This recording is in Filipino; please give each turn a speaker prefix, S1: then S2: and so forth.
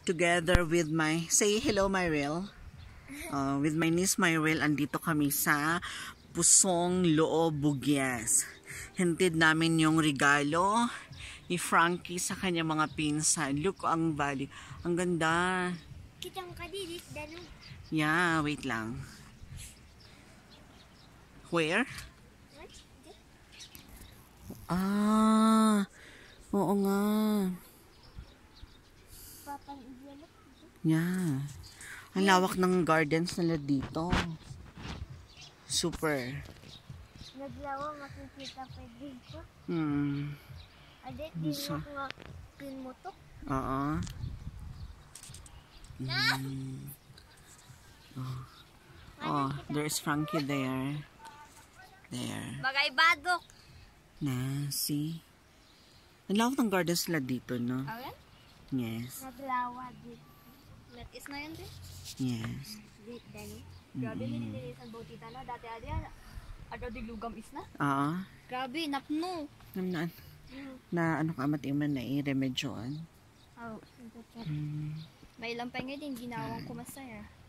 S1: together with my, say hello Myrel. With my niece Myrel, andito kami sa Pusong Loob, Bugyas. Hintid namin yung regalo ni Frankie sa kanya mga pinsan. Look, ang valley. Ang ganda.
S2: Kitang kadilit, dano.
S1: Yeah, wait lang. Where? Ah, oo nga. Yeah. Ang lawak ng gardens nila dito. Super.
S2: Naglawa, makikita pa dito. Adet, di mo nga pinmutok.
S1: Oo. Oh, there's Frankie there. There.
S2: Bagay badok.
S1: Na, see? Ang lawak ng gardens nila dito, no?
S2: Ayan?
S1: Yes.
S2: Naglawa dito. Let is na yun din?
S1: Yes.
S2: Dito, Danny. Grabe, nililisan botita na. Dati ada di lugam is na.
S1: Oo.
S2: Grabe, napno.
S1: Na ano ka matiman na i-remedyoan.
S2: Oh, may ilang pa nga din ginawang kumasaya.